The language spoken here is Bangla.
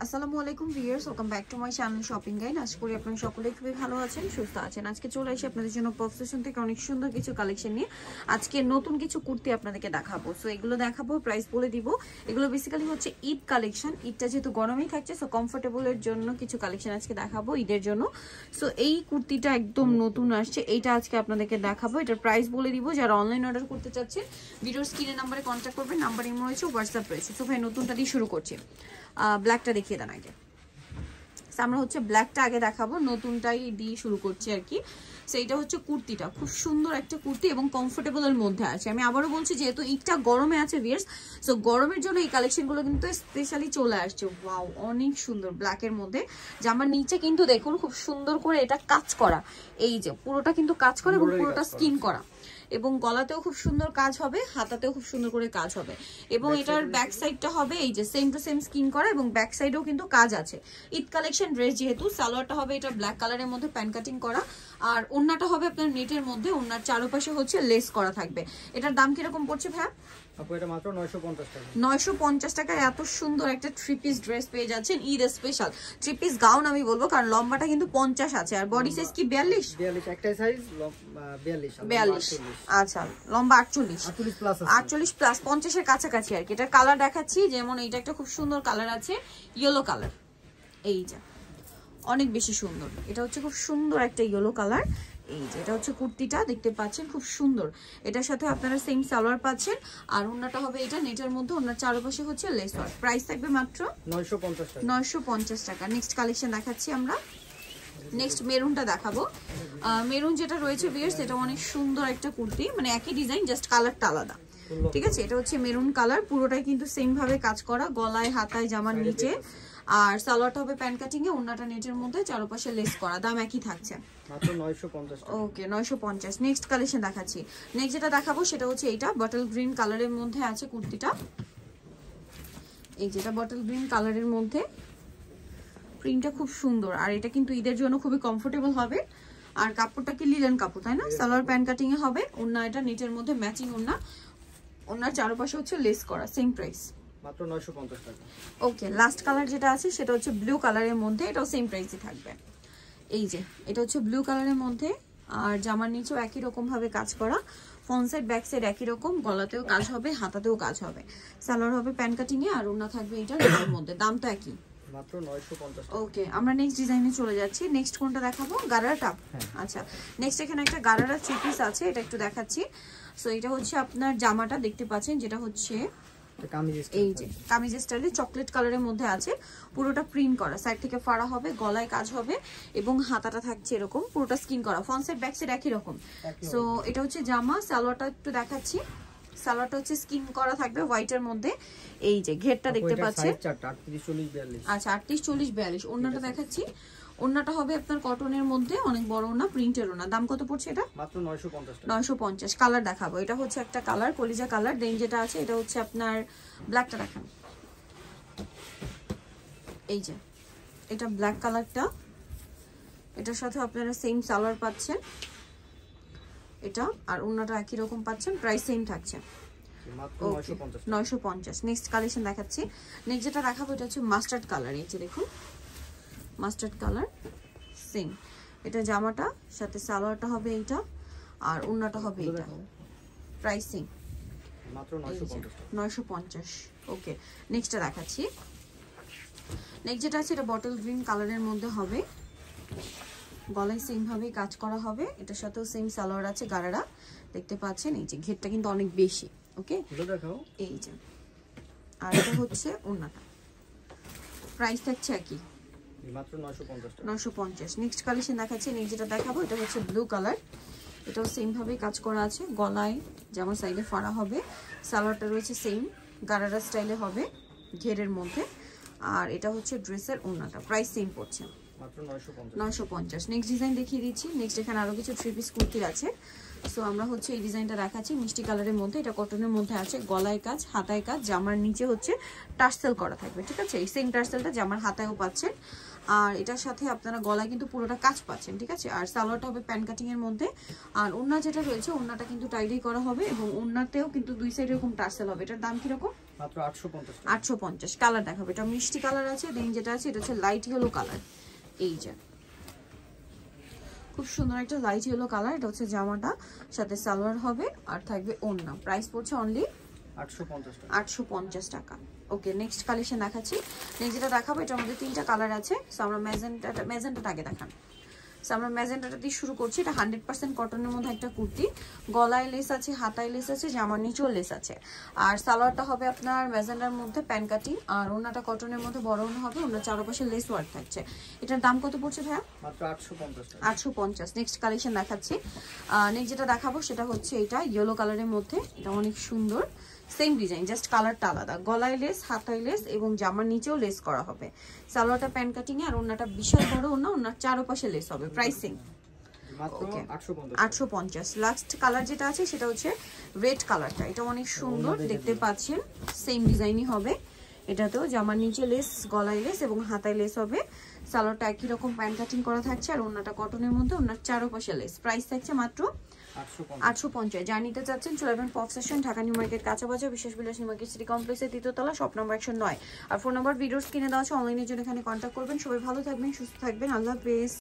আসসালামু আলাইকুম viewers, welcome back to my channel shopping guide. আশা করি আপনারা সকলেই খুবই ভালো আছেন, সুস্থ আছেন। আজকে চলে এসে আপনাদের জন্য পপ ফ্যাশন থেকে অনেক সুন্দর কিছু কালেকশন নিয়ে আজকে নতুন কিছু কুর্তি আপনাদেরকে দেখাবো। সো এগুলো দেখাবো, প্রাইস বলে দিব। এগুলো বেসিক্যালি হচ্ছে ঈদ কালেকশন। ঈদটা যেহেতু গরমেই থাকছে, সো কমফোর্টেবলের জন্য কিছু কালেকশন আজকে দেখাবো ঈদের জন্য। সো এই কুর্তিটা একদম নতুন আসছে, এইটা আজকে আপনাদেরকে দেখাবো। এটার প্রাইস বলে দিব। যারা অনলাইন অর্ডার করতে চাচ্ছেন ভিডিওর স্ক্রিনে নাম্বারে কন্ট্যাক্ট করবেন, নাম্বার ইমো রয়েছে, হোয়াটসঅ্যাপ রয়েছে। সো ভাই নতুনটা দিয়ে শুরু করছি। ব্ল্যাকটা দেখিয়ে দেন আগে। আমরা হচ্ছে ব্ল্যাকটা আগে দেখাবো, নতুনটাই দিয়ে শুরু করছি আর কি। সেইটা হচ্ছে কুর্তিটা, খুব সুন্দর একটা কুর্তি এবং কমফোর্টেবলের মধ্যে আছে। আমি আবারও বলছি, যেহেতু ঈদটা গরমে আছে ভিউয়ার্স, সো গরমের জন্য এই কালেকশনগুলো কিন্তু স্পেশালি চলে আসছে। ওয়াও, অনেক সুন্দর ব্ল্যাকের মধ্যে। জামার নিচে কিন্তু দেখুন খুব সুন্দর করে এটা কাজ করা, এই যে পুরোটা কিন্তু কাজ করা এবং পুরোটা স্কিন করা, এবং গলাতেও খুব সুন্দর কাজ হবে, হাতাতেও খুব সুন্দর করে কাজ হবে। এবং এটার ব্যাক সাইডটা হবে এই যে সেম টু সেম স্কিন করা, এবং ব্যাক সাইডেও কিন্তু কাজ আছে। ঈদ কালেকশন ড্রেস যেহেতু, সালোয়ারটা হবে এটা ব্ল্যাক কালারের মধ্যে প্যান্ট কাটিং করা, আর ওন্নাটা হবে আপনার নেটের মধ্যে, ওন্নার চারপাশে হচ্ছে লেস করা থাকবে। এটার দাম কিরকম পড়ছে ভাইয়া? আপু এটা মাত্র 950 টাকা। 950 টাকায় এত সুন্দর একটা থ্রি পিস ড্রেস পেয়ে যাচ্ছেন Eid special. Three piece gown আমি বলবো, কারণ লম্বাটা কিন্তু 50 আছে, আর বডি সাইজ কি 42? 42 একটাই সাইজ, 42। আচ্ছা, লম্বা 48 প্লাস, 48 প্লাস 50 এর কাছাকাছি আর কি। এটার কালার দেখাচ্ছি, যেমন এইটা একটা খুব সুন্দর কালার আছে, ইয়েলো কালার, এই যে অনেক বেশি সুন্দর। এটা হচ্ছে খুব সুন্দর একটা ইয়েলো কালার, এই যে এটা হচ্ছে কুর্তিটা দেখতে পাচ্ছেন, খুব সুন্দর। এটার সাথে আপনারা সেম সালোয়ার পাচ্ছেন, আর ওন্নাটা হবে এটা নেটের মধ্যে, ওন্নার চারপাশে হচ্ছে লেস ওয়ার্ক। প্রাইস থাকবে মাত্র 950 টাকা। 950 টাকা। নেক্সট কালেকশন দেখাচ্ছি আমরা। নেক্সট মেরুনটা দেখাবো। মেরুন যেটা রয়েছে ভিউয়ার্স, এটা অনেক সুন্দর একটা কুর্তি, মানে একই ডিজাইন, জাস্ট কালারটা আলাদা। ঠিক আছে, এটা হচ্ছে মেরুন কালার, পুরোটাই কিন্তু সেম ভাবে কাজ করা, গলায়, হাতায়, জামার নিচে, আর সালোয়ারটা হবে প্যান্ট কাটিং এ, ওন্নাটা নেটের মধ্যে, চারপাশে লেস করা। দাম একই থাকছে মাত্র 950 টাকা। ওকে, 950। নেক্সট কালেকশন দেখাচ্ছি। নেক্সট যেটা দেখাবো সেটা হচ্ছে এইটা, বটল গ্রিন কালারের মধ্যে আছে কুর্তিটা, এই যেটা বটল গ্রিন কালারের মধ্যে, প্রিন্টটা খুব সুন্দর, আর এটা কিন্তু ঈদের জন্য খুবই কমফোর্টেবল হবে। আর কাপড়টা কি লিলেন কাপড়, তাই না? সালোয়ার প্যান্ট কাটিং এ হবে, ওন্না এটা নেটের মধ্যে ম্যাচিং ওন্না, ওন্নার চারপাশে হচ্ছে লেস করা, সেম প্রাইস মাত্র 950 টাকা। ওকে, লাস্ট কালার যেটা আছে সেটা হচ্ছে ব্লু কালারের মধ্যে, এটাও সেম প্রাইসই থাকবে। এই যে এটা হচ্ছে ব্লু কালারের মধ্যে, আর জামার নিচেও একই রকম ভাবে কাজ করা, ফ্রন্ট সাইড ব্যাক সাইড একই রকম, গলাতেও কাজ হবে, হাতাতেও কাজ হবে, সালোয়ার হবে প্যান্ট কাটিং এ, আর ওন্না থাকবে এটা নেটের মধ্যে। দাম তো একই, মাত্র 950 টাকা। ওকে, আমরা নেক্সট ডিজাইনে চলে যাচ্ছি। নেক্সট কোনটা দেখাবো? গারারাটা। আচ্ছা, নেক্সট এখানে একটা গারারা থ্রি পিস আছে, এটা একটু দেখাচ্ছি। সো এটা হচ্ছে আপনার জামাটা দেখতে পাচ্ছেন, যেটা হচ্ছে এই যে কামিজ স্টাইলে চকলেট কালারের মধ্যে আছে, পুরোটা প্রিন্ট করা, সাইড থেকে ফাড়া হবে, গলায় কাজ হবে, এবং হাতাটা থাকছে এরকম, পুরোটা স্কিন করা, ফ্রন্ট সাইড ব্যাক সাইড একই রকম। সো এটা হচ্ছে জামা, সালোয়ারটা একটু দেখাচ্ছি। সালোয়ারটা হচ্ছে স্কিন করা থাকবে হোয়াইটের মধ্যে, এই যে ঘেরটা দেখতে পাচ্ছেন। আচ্ছা, 38 40 42। ওন্নাটা দেখাচ্ছি, ওন্নাটা হবে আপনার কটনের মধ্যে, অনেক বড় ওন্না, প্রিন্টের ওন্না। দাম কত পড়ছে এটা? মাত্র 950 টাকা। 950। কালার দেখাবো, এটা হচ্ছে একটা কালার কলিজা কালার, দেন যেটা আছে এটা হচ্ছে আপনার ব্ল্যাকটা দেখান, এই যে এটা ব্ল্যাক কালারটা, এটার সাথে আপনারা সেম সালোয়ার পাচ্ছেন এটা, আর ওন্নাটা একই রকম পাচ্ছেন, প্রাইস সেম থাকছে মাত্র 950। নেক্সট কালেকশন দেখাচ্ছি। নেক্সট যেটা দেখাবো এটা হচ্ছে মাস্টার্ড কালার, এই যে দেখুন মাস্টার্ড কালার, সেম এটা জামাটা, সাথে সালোয়ারটা হবে এইটা, আর ওন্নাটা হবে এটা, প্রাইস সেম মাত্র 950। ওকে, নেক্সটটা দেখাচ্ছি। নেক্সট যেটা আছে এটা বটল গ্রিন কালারের মধ্যে হবে, গলায় সেম ভাবেই কাজ করা হবে, এটার সাথেও সেম সালোয়ার আছে, গারারা দেখতে পাচ্ছেন, এই যে ঘেরটা কিন্তু অনেক বেশি। ওকে, এই যে, আর এটা হচ্ছে ওন্নাটা, প্রাইস থাকছে একই মাত্র 950 টাকা। 950। নেক্সট কালেকশন দেখাচ্ছি। নেক্সট যেটা দেখাবো এটা হচ্ছে ব্লু কালার, এটাও সেম ভাবেই কাজ করা আছে, গলায় যেমন সাইডে ফাড়া হবে, সালোয়ারটা রয়েছে সেম গারারা স্টাইলে হবে ঘেরের মধ্যে, আর এটা হচ্ছে ড্রেসের ওন্নাটা, প্রাইস সেম পড়ছে মাত্র 950 950 নেক্সট ডিজাইন দেখিয়ে দিচ্ছি নেক্সট এখানে আরো কিছু থ্রি পিস কুর্তির আছে সো আমরা হচ্ছে এই ডিজাইনটা দেখাচ্ছি মিষ্টি কালারের মধ্যে এটা কটনের মধ্যে আছে গলায় কাজ হাতায় কাজ জামার নিচে হচ্ছে টার্সেল করা থাকবে ঠিক আছে এই সেম টার্সেলটা জামার হাতায়ও পাচ্ছেন আর এটার সাথে আপনারা গলায় কিন্তু পুরোটা কাজ পাচ্ছেন ঠিক আছে আর সালোয়ারটা হবে প্যান কাটিং এর মধ্যে আর ওড়না যেটা রয়েছে ওড়নাটা কিন্তু টাইডি করা হবে এবং ওড়নাতেও কিন্তু দুই সাইডে এরকম টার্সেল হবে এটার দাম কি রকম মাত্র 850 850 কালার দেখাবো এটা মিষ্টি কালার আছে দেন যেটা আছে এটা হচ্ছে লাইট ইয়েলো কালার এই যে খুব সুন্দর একটা লাইট ইয়েলো কালার এটা হচ্ছে জামাটা সাথে সালোয়ার হবে আর থাকবে ওড়না প্রাইস পড়ছে অনলি 850 টাকা ওকে নেক্সট কালেকশন দেখাচ্ছি নেক্সট যেটা দেখাবো এটার মধ্যে তিনটা কালার আছে সো আমরা ম্যাজেন্টাটা আগে দেখান সো আমরা ম্যাজেন্টাটা দিয়ে শুরু করছি এটা 100% কটনের মধ্যে একটা কুর্তি গলায় লেস আছে হাতায় লেস আছে জামার নিচেও লেস আছে আর সালোয়ারটা হবে আপনার ম্যাজেন্টার মধ্যে প্যান কাটিং আর ওড়নাটা কটনের মধ্যে বড় ওড়না হবে ওড়নার চারপাশে লেস ওয়ার্ক থাকছে এটার দাম কত পড়ছে ভাইয়া মাত্র 850 850 নেক্সট কালেকশন দেখাচ্ছি নেক্সট যেটা দেখাবো সেটা হচ্ছে এটা ইয়েলো কালারের মধ্যে এটা অনেক সুন্দর সেম ডিজাইন জাস্ট কালারটা আলাদা গলায় লেস হাতায় লেস এবং জামার নিচেও লেস করা হবে সালোয়ারটা প্যান কাটিং এ আর ওড়নাটা বিশাল বড় ওড়না ওড়নার চারপাশে লেস হবে প্রাইসিং মাত্র 850 লাস্ট কালার যেটা আছে সেটা হচ্ছে রেড কালারটা এটা অনেক সুন্দর দেখতে পাচ্ছেন সেম ডিজাইনই হবে এটাতেও জামার নিচে লেস গলায় লেস এবং হাতায় লেস হবে সালোয়ারটা একই রকম প্যান কাটিং করা থাকছে আর ওড়নাটা কটনের মধ্যে ওড়নার চারপাশে লেস প্রাইস থাকছে মাত্র 850 যা নিতে চাচ্ছেন চলে আসবেন pop session Dhaka new market কাঁচাবাজার বিশেষ বিলাসী মার্কেট সিটি কমপ্লেক্সের তৃতীয়তলা শপ নম্বর 109 আর ফোন নাম্বার ভিডিওস কিনে দেওয়া আছে অনলাইনের জন্য এখানে কন্ট্যাক্ট করবেন সবাই ভালো থাকবেন সুস্থ থাকবেন আল্লাহ হাফেজ।